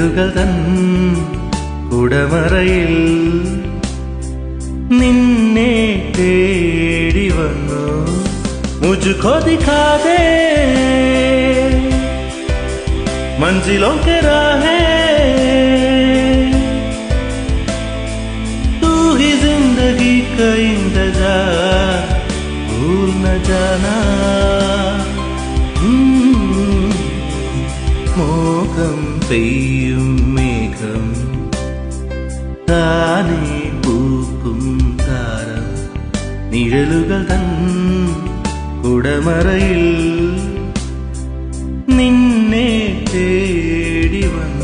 നിഴലുകൾ തൻ കുടമറയിൽ നിന്നെ തേടി വന്നു. മുझको दिखा दे मंजिलों के राहें, तू ही जिंदगी का इंतजार भूल न जाना. മോഹം പെയ്യും മേഘം താനേ പൂക്കും താരം നിഴലുകൾ തൻ കുടമറയിൽ നിന്നെ തേടി വന്നു.